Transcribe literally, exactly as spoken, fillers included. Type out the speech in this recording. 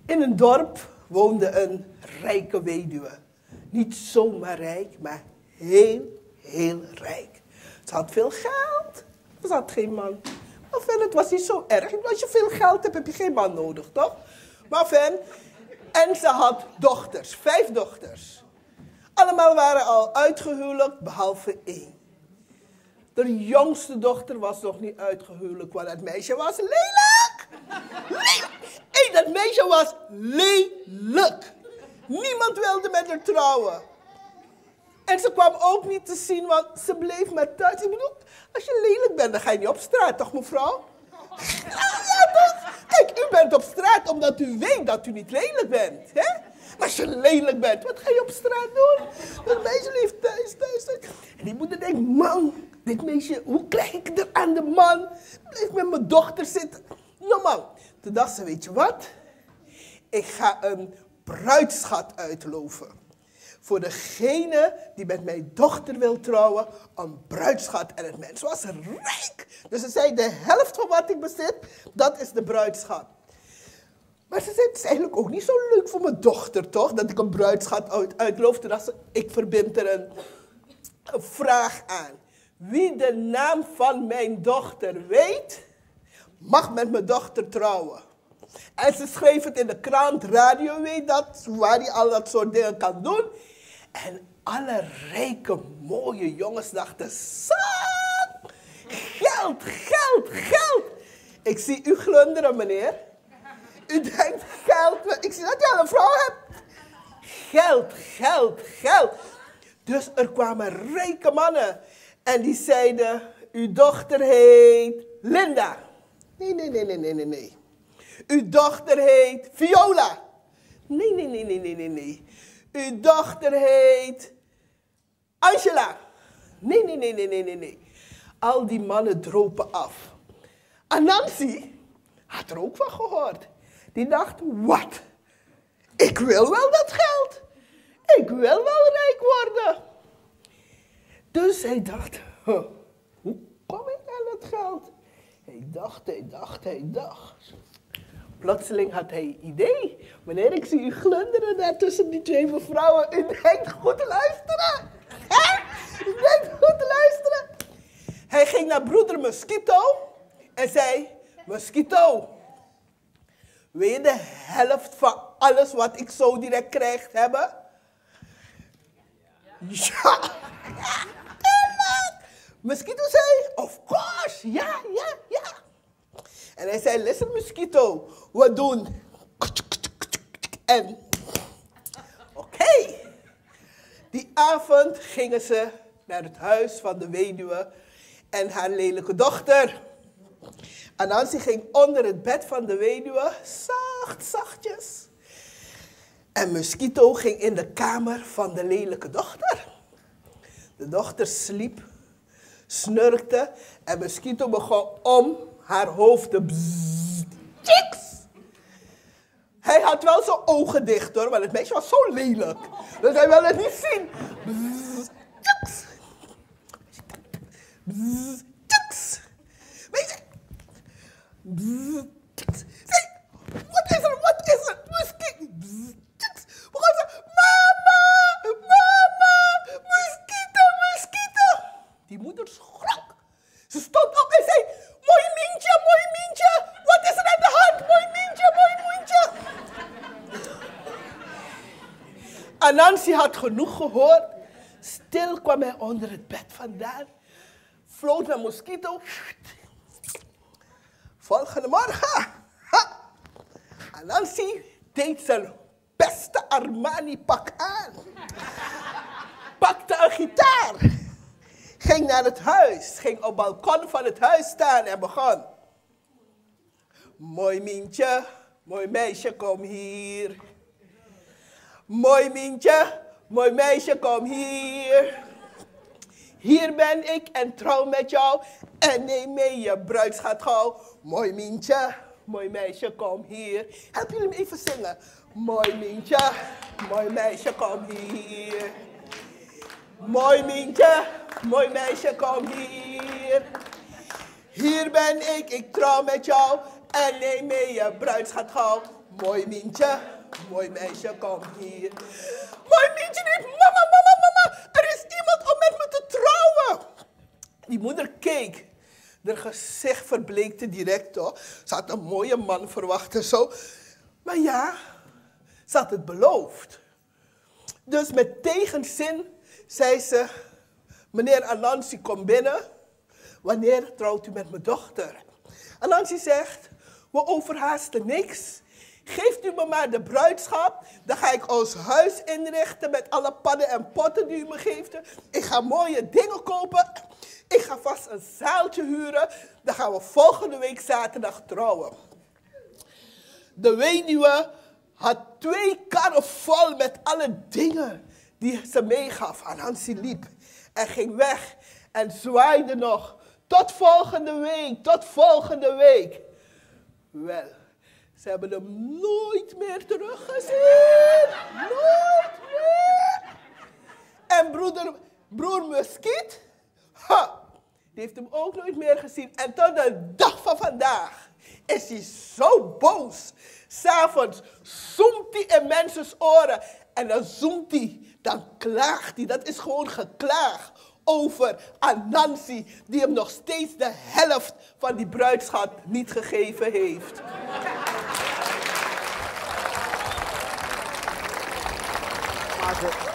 In een dorp woonde een rijke weduwe. Niet zomaar rijk, maar heel, heel rijk. Ze had veel geld, maar ze had geen man. Maar fijn, het was niet zo erg. Als je veel geld hebt, heb je geen man nodig, toch? Maar fijn. En ze had dochters, vijf dochters. Allemaal waren al uitgehuwelijkt, behalve één. De jongste dochter was nog niet uitgehuwelijkt, want het meisje was lelijk. Lelijk. Hé, dat meisje was lelijk. Niemand wilde met haar trouwen. En ze kwam ook niet te zien, want ze bleef maar thuis. Ik bedoel, als je lelijk bent, dan ga je niet op straat, toch mevrouw? Ja, toch? Kijk, u bent op straat omdat u weet dat u niet lelijk bent. Hè? Maar als je lelijk bent, wat ga je op straat doen? Dat meisje leeft thuis, thuis, thuis. En die moeder denkt, man, dit meisje, hoe krijg ik er aan de man? Blijf met mijn dochter zitten. Nou man, toen dacht ze, weet je wat? Ik ga een bruidsschat uitloven. Voor degene die met mijn dochter wil trouwen, een bruidsschat. En het mens was rijk. Dus ze zei, de helft van wat ik bezit, dat is de bruidsschat. Maar ze zei, het is eigenlijk ook niet zo leuk voor mijn dochter, toch? Dat ik een bruidsschat uit, uitloof. Toen dacht ze, ik verbind er een, een vraag aan. Wie de naam van mijn dochter weet, mag met mijn dochter trouwen. En ze schreef het in de krant, radio weet dat, waar hij al dat soort dingen kan doen. En alle rijke, mooie jongens dachten, zo, geld, geld, geld. Ik zie u glunderen, meneer. U denkt geld, ik zie dat u al een vrouw hebt. Geld, geld, geld. Dus er kwamen rijke mannen. En die zeiden, uw dochter heet Linda. Nee, nee, nee, nee, nee, nee, nee. Uw dochter heet Viola. Nee, nee, nee, nee, nee, nee, nee. Uw dochter heet Angela. Nee, nee, nee, nee, nee, nee, nee. Al die mannen dropen af. Anansi had er ook van gehoord. Die dacht, wat? Ik wil wel dat geld. Ik wil wel rijk worden. Dus hij dacht, huh, hoe kom ik aan dat geld? Hij dacht, hij dacht, hij dacht. Plotseling had hij een idee. Meneer, ik zie u glunderen daar tussen die twee mevrouwen. U denkt goed te luisteren. Hè? U denkt goed te luisteren. Hij ging naar broeder Mosquito en zei, Mosquito, wil je de helft van alles wat ik zo direct krijg hebben? Ja. Ja. Mosquito zei, of course, ja, ja, ja. En hij zei, listen Mosquito, we doen. En, oké. Okay. Die avond gingen ze naar het huis van de weduwe en haar lelijke dochter. Anansi ging onder het bed van de weduwe, zacht, zachtjes. En Mosquito ging in de kamer van de lelijke dochter. De dochter sliep, snurkte en Mosquito begon om haar hoofd te bzzzt. Tjiks! Hij had wel zijn ogen dicht hoor, maar het meisje was zo lelijk. Dus hij wilde het niet zien. Bzzzt. Tjiks! Bzzzt. Tjiks! Meisje! Bzzzt. Tjiks! Zeg, wat is er, wat is er? Mosquito! Bzzzt. Tjiks! Begon ze, mama, mama, Mosquito, Mosquito! Die moeder schrok. Ze stond op en zei, mooi Mientje, mooi Mientje, wat is er aan de hand? Mooi Mientje, mooi Mientje. Anansi had genoeg gehoord. Stil kwam hij onder het bed vandaan. Floot naar Mosquito. Volgende morgen. Ha. Anansi deed zijn beste Armani-pak aan. Pakte een gitaar. Ging naar het huis. Ging op het balkon van het huis staan en begon. Mooi Mientje, mooi meisje, kom hier. Mooi Mientje, mooi meisje, kom hier. Hier ben ik en trouw met jou en neem mee je bruidsschat gauw. Mooi Mientje, mooi meisje, kom hier. Help jullie me even zingen. Mooi Mientje, mooi meisje, kom hier. Mooi Mientje, mooi meisje, kom hier. Hier ben ik, ik trouw met jou En neem mee je bruidsschat gauw. Mooi Mientje, mooi meisje, kom hier. Mooi Mientje neemt, mama, mama, mama, er is iemand om met me te trouwen. Die moeder keek. Haar gezicht verbleekte direct, hoor. Ze had een mooie man verwacht en zo. Maar ja, ze had het beloofd. Dus met tegenzin zei ze, meneer Anansi, kom binnen. Wanneer trouwt u met mijn dochter? Anansi zegt, we overhaasten niks. Geeft u me maar de bruidschap, dan ga ik ons huis inrichten met alle pannen en potten die u me geeft. Ik ga mooie dingen kopen. Ik ga vast een zaaltje huren. Dan gaan we volgende week zaterdag trouwen. De weduwe had twee karren vol met alle dingen die ze meegaf. Anansi liep en ging weg en zwaaide nog. Tot volgende week, tot volgende week. Wel, ze hebben hem nooit meer teruggezien. Nooit meer. En broeder, broer Muskiet, ha, die heeft hem ook nooit meer gezien. En tot de dag van vandaag is hij zo boos. 'S Avonds zoemt hij in mensen's oren. En dan zoemt hij, dan klaagt hij. Dat is gewoon geklaag over Anansi, die hem nog steeds de helft van die bruidschat niet gegeven heeft. Maar